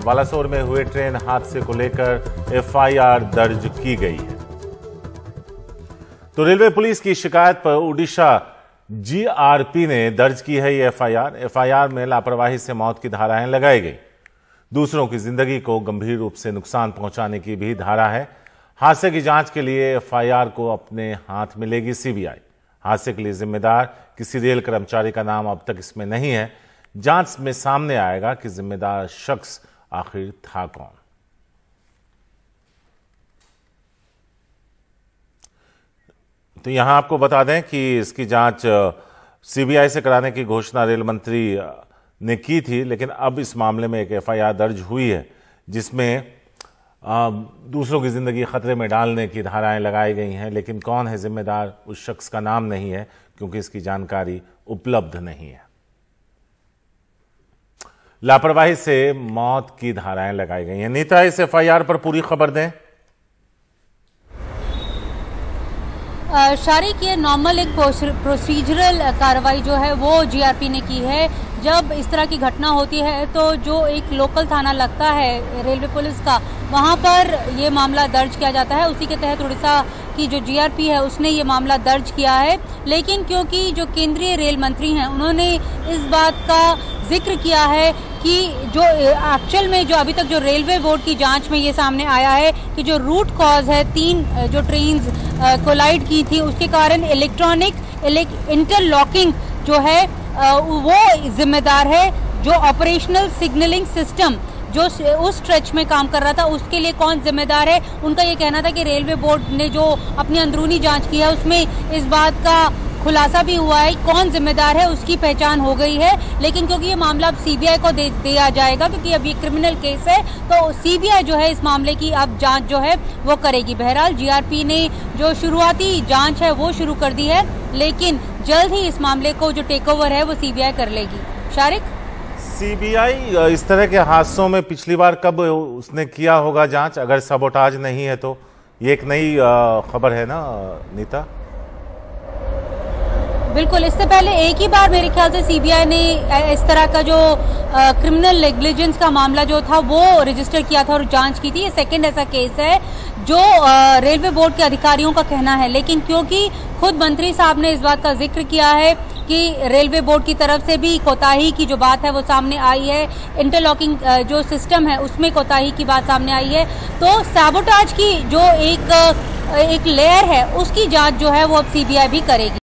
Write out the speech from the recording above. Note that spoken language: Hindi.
बालासोर में हुए ट्रेन हादसे को लेकर एफआईआर दर्ज की गई है। तो रेलवे पुलिस की शिकायत पर उड़ीसा जीआरपी ने दर्ज की है ये एफआईआर में लापरवाही से मौत की धाराएं लगाई गई। दूसरों की जिंदगी को गंभीर रूप से नुकसान पहुंचाने की भी धारा है। हादसे की जांच के लिए एफआईआर को अपने हाथ में लेगी सीबीआई। हादसे के लिए जिम्मेदार किसी रेल कर्मचारी का नाम अब तक इसमें नहीं है। जांच में सामने आएगा कि जिम्मेदार शख्स आखिर था कौन। तो यहां आपको बता दें कि इसकी जांच सीबीआई से कराने की घोषणा रेल मंत्री ने की थी, लेकिन अब इस मामले में एक एफआईआर दर्ज हुई है जिसमें दूसरों की जिंदगी खतरे में डालने की धाराएं लगाई गई हैं। लेकिन कौन है जिम्मेदार, उस शख्स का नाम नहीं है क्योंकि इसकी जानकारी उपलब्ध नहीं है। लापरवाही से मौत की धाराएं लगाई गई हैं। नीता, इस एफआईआर पर पूरी खबर दें। शारिक, ये नॉर्मल एक प्रोसीजरल कार्रवाई जो है वो जीआरपी ने की है। जब इस तरह की घटना होती है तो जो एक लोकल थाना लगता है रेलवे पुलिस का, वहां पर ये मामला दर्ज किया जाता है। उसी के तहत उड़ीसा की जो जीआरपी है उसने ये मामला दर्ज किया है। लेकिन क्योंकि जो केंद्रीय रेल मंत्री हैं उन्होंने इस बात का जिक्र किया है कि जो एक्चुअल में जो अभी तक जो रेलवे बोर्ड की जांच में ये सामने आया है कि जो रूट कॉज है, 3 जो ट्रेन्स कोलाइड की थी उसके कारण इलेक्ट्रॉनिक इंटरलॉकिंग जो है वो जिम्मेदार है। जो ऑपरेशनल सिग्नलिंग सिस्टम जो उस स्ट्रेच में काम कर रहा था उसके लिए कौन जिम्मेदार है, उनका ये कहना था कि रेलवे बोर्ड ने जो अपनी अंदरूनी जांच की है उसमें इस बात का खुलासा भी हुआ है। कौन जिम्मेदार है उसकी पहचान हो गई है। लेकिन क्योंकि ये मामला अब सीबीआई को दे दिया जाएगा क्योंकि अब ये क्रिमिनल केस है, तो सीबीआई जो है इस मामले की अब जांच जो है वो करेगी। बहरहाल जीआरपी ने जो शुरुआती जांच है वो शुरू कर दी है, लेकिन जल्द ही इस मामले को जो टेक ओवर है वो सीबीआई कर लेगी। शारिक, सीबीआई इस तरह के हादसों में पिछली बार कब उसने किया होगा जांच, अगर सबोटाज नहीं है तो? ये एक नई खबर है ना नीता? बिल्कुल, इससे पहले एक ही बार मेरे ख्याल से सीबीआई ने इस तरह का जो क्रिमिनल नेग्लिजेंस का मामला जो था वो रजिस्टर किया था और जांच की थी। ये सेकंड ऐसा केस है जो रेलवे बोर्ड के अधिकारियों का कहना है। लेकिन क्योंकि खुद मंत्री साहब ने इस बात का जिक्र किया है कि रेलवे बोर्ड की तरफ से भी कोताही की जो बात है वो सामने आई है, इंटरलॉकिंग जो सिस्टम है उसमें कोताही की बात सामने आई है, तो सैबोटाज की जो एक लेयर है उसकी जांच जो है वो अब सीबीआई भी करेगी।